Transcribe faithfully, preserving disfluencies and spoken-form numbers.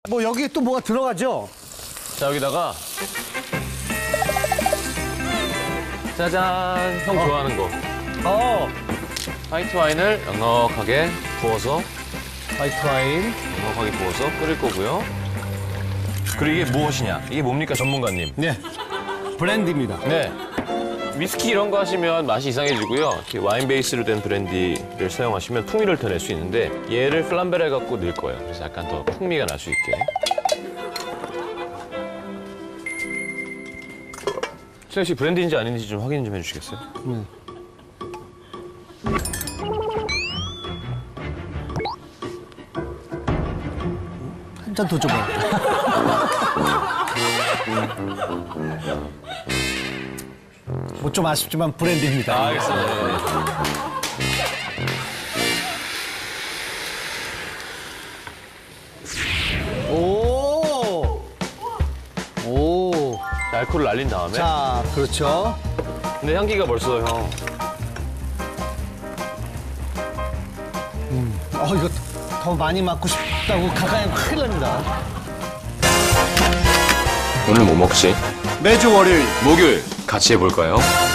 뭐 여기에 또 뭐가 들어가죠? 자, 여기다가 짜잔, 형 좋아하는 거. 어. 화이트 와인을 넉넉하게 부어서 화이트 와인. 넉넉하게 부어서 끓일 거고요. 그리고 이게 무엇이냐? 이게 뭡니까, 전문가님? 네. 브랜디입니다. 네. 위스키 이런 거 하시면 맛이 이상해지고요. 이렇게 와인 베이스로 된 브랜디를 사용하시면 풍미를 더 낼 수 있는데 얘를 플람베를 해갖고 넣을 거예요. 그래서 약간 더 풍미가 날 수 있게. 수영 씨 브랜디인지 아닌지 좀 확인 좀 해주시겠어요? 네. 한 잔 더 줘봐. 뭐 좀 아쉽지만 브랜디입니다. 아, 알겠습니다. 오. 오. 알코올을 날린 다음에. 자, 그렇죠. 근데 향기가 벌써 형. 음. 어, 이거 더 많이 맡고 싶다고 가까이 하면 큰일 납니다. 오늘 뭐 먹지? 매주 월요일. 목요일 같이 해볼까요?